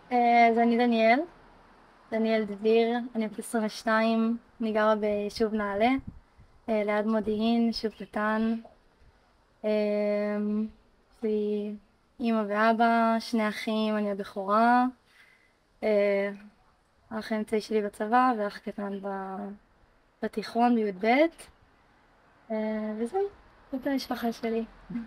אז אני דניאל דביר, אני בת 22, אני גרה ביישוב נעלה, ליד מודיעין, יישוב קטן. יש לי אימא ואבא, שני אחים, אני הבכורה. אה, האח האמצעי שלי בצבא ואח קטן בתיכון בי"ב. וזהו, זאת המשפחה שלי.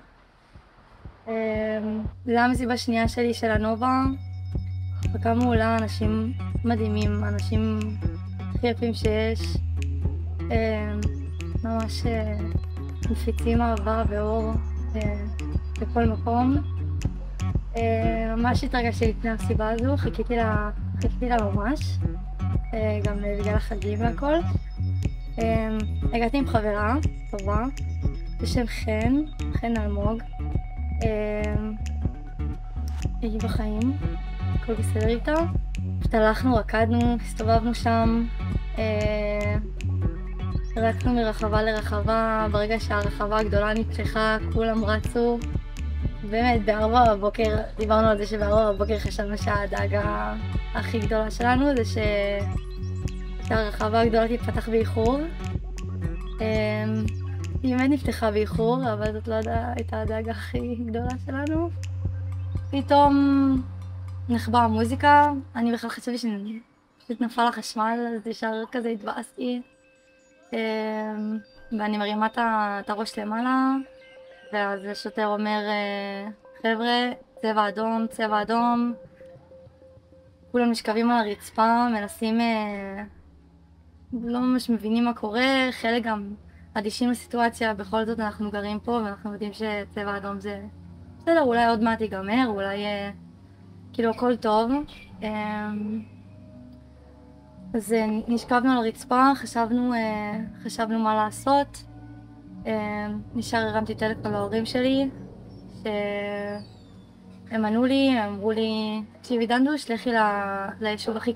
זו המסיבה השנייה שלי של הנובה. הפקה מעולה, אנשים מדהימים, אנשים הכי יפים שיש. אה, ממש מפיצים אהבה ואור בכל מקום. ממש התרגשתי לפני המסיבה הזו, חיכיתי לה ממש, גם בגלל החגים והכל. הגעתי עם חברה טובה בשם חן אלמוג. היא בחיים, הכל בסדר איתה. פשוט הלכנו, רקדנו, הסתובבנו שם, רצנו מרחבה לרחבה. ברגע שהרחבה הגדולה נפתחה כולם רצו. באמת, ב4 בבוקר, דיברנו על זה שב4 בבוקר חשבנו שהדאגה הכי גדולה שלנו זה שהרחבה הגדולה תתפתח באיחור. היא באמת נפתחה באיחור, אבל זאת לא הייתה הדאגה הכי גדולה שלנו. פתאום נחבא המוזיקה, אני בכלל חשבתי שפשוט נפל החשמל, אז ישר כזה התבאסתי. ואני מרימה את הראש למעלה, ואז השוטר אומר, חבר'ה, צבע אדום, צבע אדום. כולם נשכבים על הרצפה, מנסים, לא ממש מבינים מה קורה, חלק גם אדישים לסיטואציה. בכל זאת אנחנו גרים פה ואנחנו יודעים שצבע אדום זה בסדר, אולי עוד מעט ייגמר, אולי כאילו הכל טוב. אז נשכבנו על הרצפה, חשבנו מה לעשות. נשאר הרמתי טלפון להורים שלי, שהם ענו לי, הם אמרו לי, תקשיבי דנדוש, לכי ליישוב הכי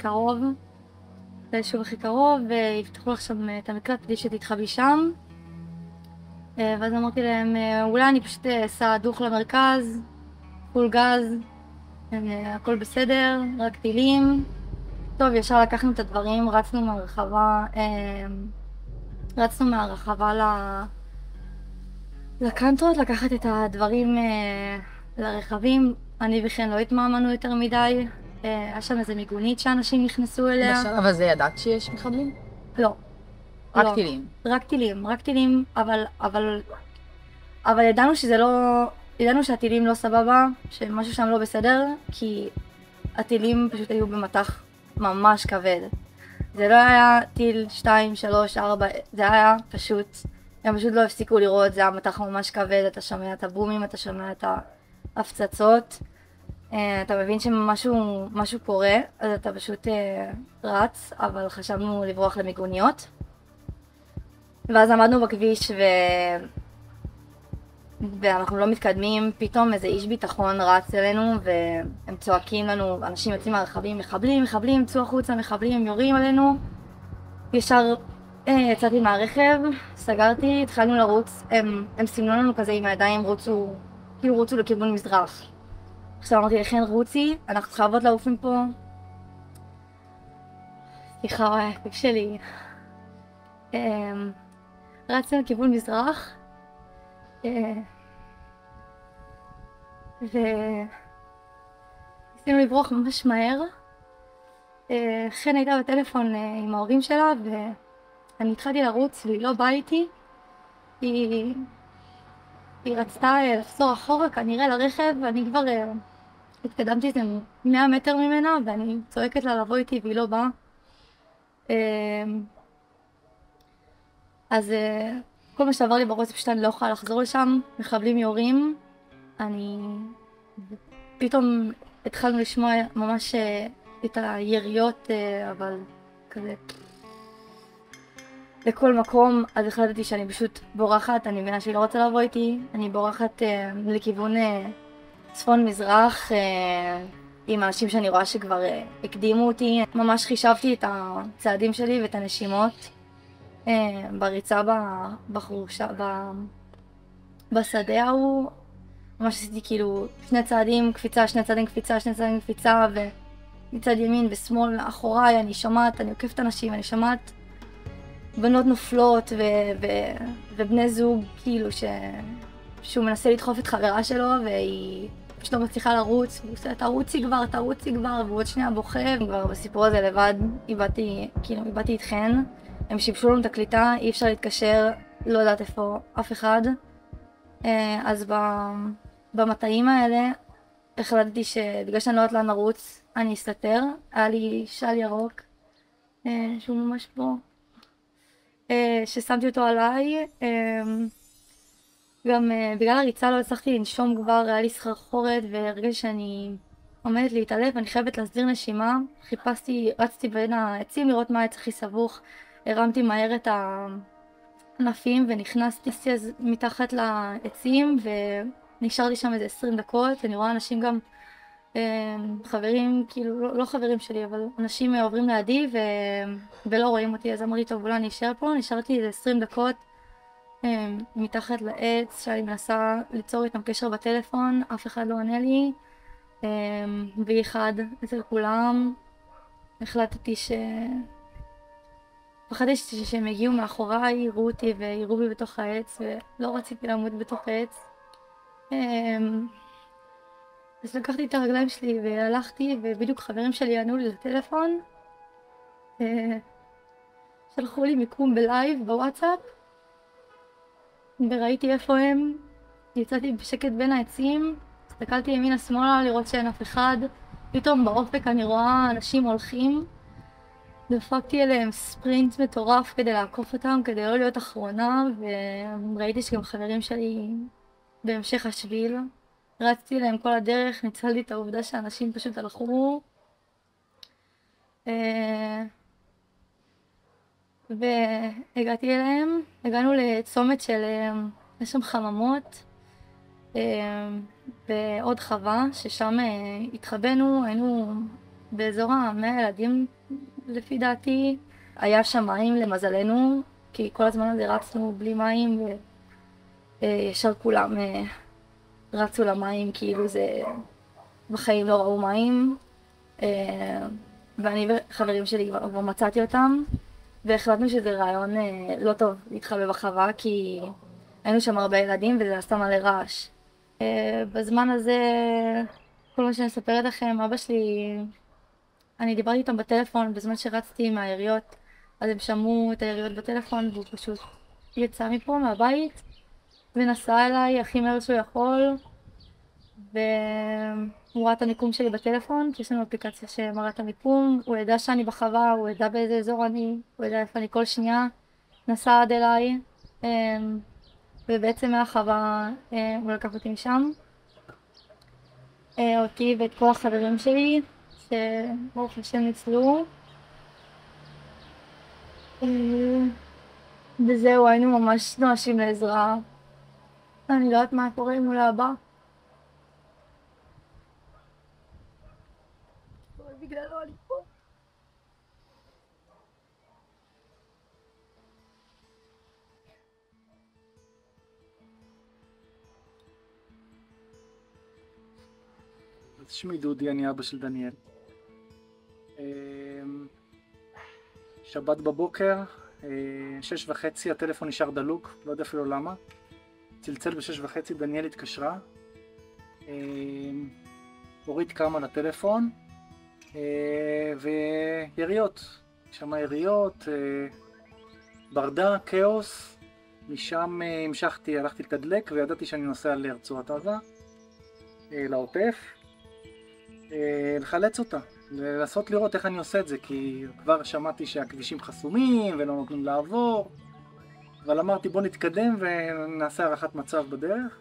קרוב, ויפתחו לך שם את המקלט כדי שתתחבי שם. ואז אמרתי להם, אולי אני פשוט אסע דוך למרכז, פול גז, הכל בסדר, רק טילים. טוב, ישר לקחנו את הדברים, רצנו מהרחבה לקנטרות, לקחת את הדברים לרכבים. אני וכן לא התמהמנו יותר מדי. היה שם איזה מיגונית שאנשים נכנסו אליה. אבל זה ידעת שיש מחבלים? לא. רק לא. טילים? רק טילים, אבל ידענו שזה לא... ידענו שהטילים לא סבבה, שמשהו שם לא בסדר, כי הטילים פשוט היו במטח ממש כבד. זה לא היה טיל 2, 3, 4, זה היה פשוט... הם פשוט לא הפסיקו לראות, זה היה מטח ממש כבד, אתה שומע את הבומים, אתה שומע את ההפצצות. אתה מבין שמשהו קורה, אז אתה פשוט רץ, אבל חשבנו לברוח למיגוניות. ואז עמדנו בכביש ואנחנו לא מתקדמים, פתאום איזה איש ביטחון רץ אלינו והם צועקים לנו, אנשים יוצאים מהרכבים, מחבלים, צאו החוצה, מחבלים, יורים עלינו. ישר יצאתי מהרכב, סגרתי, התחלנו לרוץ, הם סימנו לנו כזה עם הידיים, רוצו לכיוון מזרח. עכשיו אמרתי לכן רוצי, אנחנו חייבות לעוף מפה. סליחה, הכיף שלי. רצנו לכיוון מזרח, וניסינו לברוח ממש מהר. חן הייתה בטלפון עם ההורים שלה, ואני התחלתי לרוץ והיא לא באה איתי. היא רצתה לחזור אחורה כנראה לרכב, ואני כבר התקדמתי איזה 100 מטר ממנה, ואני צועקת לה לבוא איתי והיא לא באה. אז כל מה שעבר לי בראש זה פשוט אני לא יכולה לחזור לשם, מחבלים יורים. פתאום התחלנו לשמוע ממש את היריות, אבל כזה לכל מקום. אז החלטתי שאני פשוט בורחת, אני מבינה שהיא לא רוצה לבוא איתי, אני בורחת לכיוון צפון מזרח עם אנשים שאני רואה שכבר הקדימו אותי. ממש חישבתי את הצעדים שלי ואת הנשימות בריצה בחורשה, בשדה ממש עשיתי כאילו 2 צעדים קפיצה, 2 צעדים קפיצה, 2 צעדים קפיצה, מצד ימין ושמאל מאחוריי, אני שומעת, אני עוקפת אנשים, אני שומעת בנות נופלות ובני זוג כאילו שהוא מנסה לדחוף את חברה שלו והיא פשוט לא מצליחה לרוץ, והוא עושה תרוצי כבר, והוא עוד שנייה בוכה. כבר בסיפור הזה לבד איבדתי את חן. הם שיבשו לנו את הקליטה, אי אפשר להתקשר, לא יודעת איפה אף אחד. אז במטעים האלה החלטתי שבגלל שאני לא יודעת לאן לרוץ, אני אסתתר. היה לי של ירוק, שהוא ממש פה, ששמתי אותו עליי. גם בגלל הריצה לא הצלחתי לנשום כבר, היה לי סחרחורת, והרגשתי שאני עומדת להתעלף, אני חייבת להסדיר נשימה. רצתי בין העצים לראות מה העץ הכי סבוך, הרמתי מהר את הענפים ונכנסתי אז מתחת לעצים ונשארתי שם איזה 20 דקות. אני רואה אנשים גם, חברים, כאילו לא חברים שלי, אבל אנשים עוברים לידי ולא רואים אותי, אז אמרתי טוב אולי אני אשאר פה. נשארתי איזה 20 דקות מתחת לעץ שאני מנסה ליצור איתם קשר בטלפון, אף אחד לא עונה לי, ואחד אצל כולם. החלטתי פחדתי שהם הגיעו מאחוריי, יראו אותי ויראו בי בתוך העץ, ולא רציתי לעמוד בתוך העץ. אז לקחתי את הרגליים שלי והלכתי, ובדיוק חברים שלי ענו לי לטלפון, שלחו לי מיקום בלייב בוואטסאפ, וראיתי איפה הם. יצאתי בשקט בין העצים, הסתכלתי ימינה שמאלה לראות שאין אף אחד. פתאום באופק אני רואה אנשים הולכים, דפקתי אליהם ספרינט מטורף כדי לעקוף אותם, כדי לא להיות אחרונה, וראיתי שגם חברים שלי בהמשך השביל. רצתי אליהם כל הדרך, ניצלתי את העובדה שאנשים פשוט הלכו. והגעתי אליהם, הגענו לצומת של, יש שם חממות ועוד חווה ששם התחבאנו, היינו באזור 100 ילדים לפי דעתי. היה שם מים למזלנו, כי כל הזמן הזה רצנו בלי מים וישר כולם רצו למים, כאילו זה בחיים לא ראו מים. ואני וחברים שלי כבר מצאתי אותם, והחלטנו שזה רעיון לא טוב להתחבא בחווה, כי היינו שם הרבה ילדים וזה עשה מלא רעש. בזמן הזה, כל מה שאני מספרת לכם, אבא שלי, אני דיברתי איתם בטלפון בזמן שרצתי עם היריות, אז הם שמעו את היריות בטלפון והוא פשוט יצא מפה מהבית ונסע אליי הכי מהר שהוא יכול, והוא ראה את המיקום שלי בטלפון, כי יש לנו אפליקציה שמראה את המיקום. הוא ידע שאני בחווה, הוא ידע באיזה אזור אני, הוא ידע איפה אני כל שנייה. נסע עד אליי, ובעצם מהחווה הוא לקח אותי משם, אותי ואת כל החברים שלי שברוך השם ניצלו. וזהו, היינו ממש נואשים לעזרה. אני לא יודעת מה קורה עם מול הבא. בגללו אני פה. שמי דודי, אני אבא של דניאל. שבת בבוקר, 6:30, הטלפון נשאר דלוק, לא יודע אפילו למה. צלצל ב6:30, דניאל התקשרה. הוריד כמה לטלפון, ויריות. שמה יריות, ברדה, כאוס. משם המשכתי, הלכתי לתדלק וידעתי שאני נוסע לרצועת עזה, לעוטף. לחלץ אותה, לנסות לראות איך אני עושה את זה, כי כבר שמעתי שהכבישים חסומים ולא נותנים לעבור, אבל אמרתי בוא נתקדם ונעשה הערכת מצב בדרך.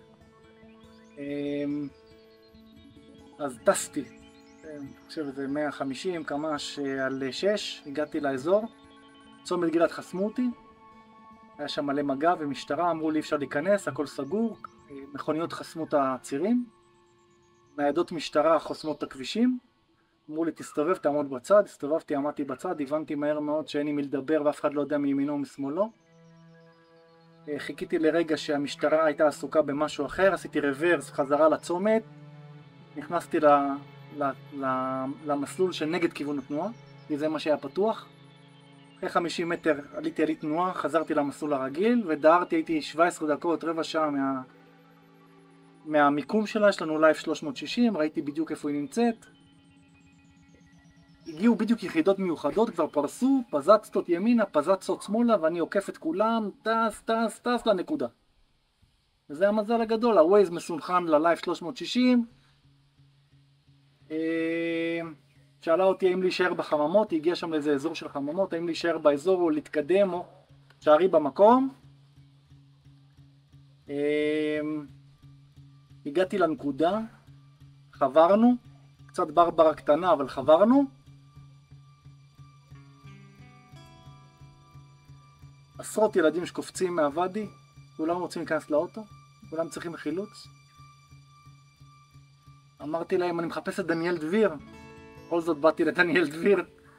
אז טסתי, אני חושב זה 150 קמ"ש על 6, הגעתי לאזור, צומת גלעד חסמו אותי, היה שם מלא מגע ומשטרה, אמרו לי אפשר להיכנס, הכל סגור, מכוניות חסמו את הצירים, ניידות משטרה חוסמות את הכבישים, אמרו לי תסתובב, תעמוד בצד. הסתובבתי, עמדתי בצד, הבנתי מהר מאוד שאין עם מי לדבר ואף אחד לא יודע מימינו ומשמאלו. חיכיתי לרגע שהמשטרה הייתה עסוקה במשהו אחר, עשיתי רוורס חזרה לצומת, נכנסתי למסלול שנגד כיוון התנועה, כי זה מה שהיה פתוח. אחרי 50 מטר עליתי עלית תנועה, חזרתי למסלול הרגיל, ודהרתי, הייתי 17 דקות, רבע שעה מהמיקום שלה. יש לנו לייב 360, ראיתי בדיוק איפה היא נמצאת. הגיעו בדיוק יחידות מיוחדות, כבר פרסו, פזצות ימינה, פזצות שמאלה, ואני עוקף את כולם, טס לנקודה. וזה המזל הגדול, הווייז מסונכן ללייב 360. שאלה אותי האם להישאר בחממות, היא הגיעה שם לאיזה אזור של חממות, האם להישאר באזור או להתקדם או שערי במקום. הגעתי לנקודה, חברנו, קצת ברברה קטנה אבל חברנו. עשרות ילדים שקופצים מהוואדי, כולם רוצים להיכנס לאוטו, כולם צריכים חילוץ. אמרתי להם, אני מחפש את דניאל דביר. בכל זאת באתי לדניאל דביר.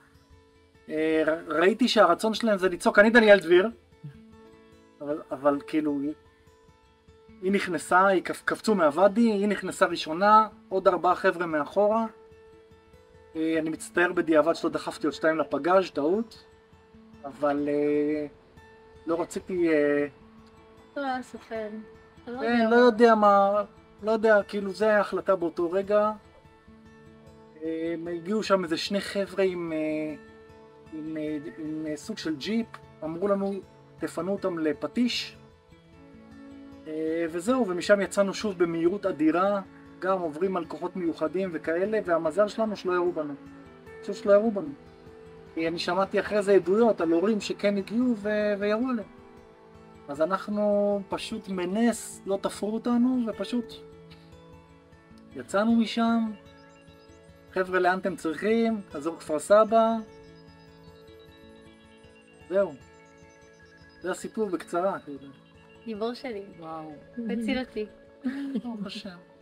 ראיתי שהרצון שלהם זה לצעוק, אני דניאל דביר. אבל כאילו, היא נכנסה, היא קפצו מהוואדי, היא נכנסה ראשונה, עוד 4 חבר'ה מאחורה. אני מצטער בדיעבד שלא דחפתי עוד 2 לפגאז', טעות. אבל לא רציתי... לא היה סופר. לא יודע מה... לא יודע, כאילו זה היה החלטה באותו רגע. הגיעו שם איזה 2 חבר'ה עם סוג של ג'יפ, אמרו לנו תפנו אותם לפטיש, וזהו, ומשם יצאנו שוב במהירות אדירה, גם עוברים על כוחות מיוחדים וכאלה, והמזל שלנו שלא יראו בנו. פשוט שלא יראו בנו. אני שמעתי אחרי זה עדויות על הורים שכן הגיעו ויראו עליהם. אז אנחנו פשוט מנס, לא תפרו אותנו, ופשוט יצאנו משם. חבר'ה, לאן אתם צריכים? אזור כפר סבא. זהו. זה הסיפור בקצרה. גיבור שלי. וואו. הציל אותי. ברוך השם.